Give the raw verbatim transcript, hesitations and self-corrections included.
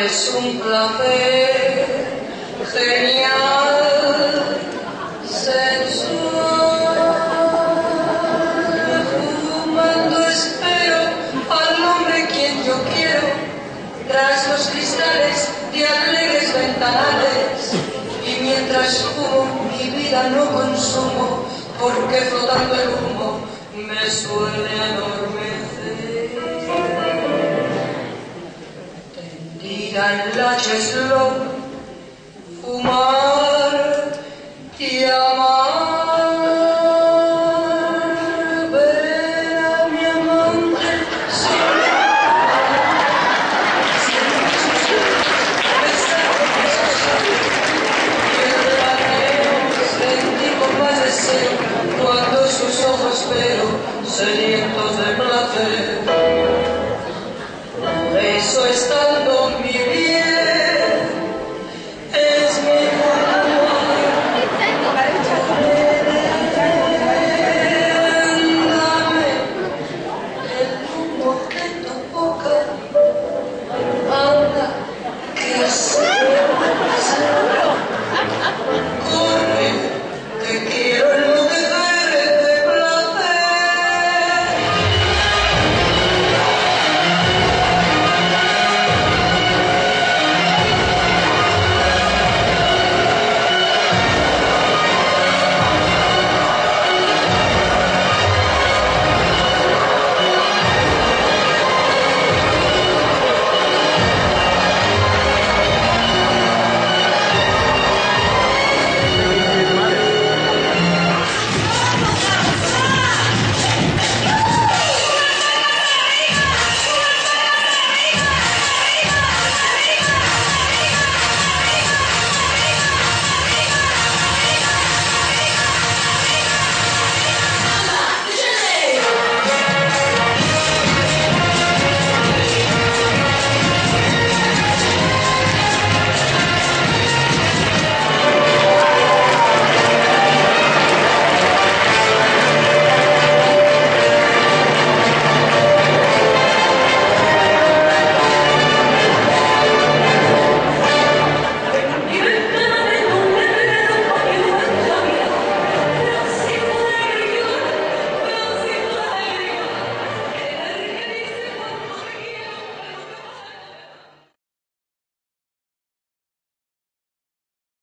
es un placer genial, sensual. Fumando espero al hombre quien yo quiero, tras los cristales de alegres ventanales. Y mientras fumo mi vida no consumo, porque flotando el humo me suele adormecer. Tendida en la cheslón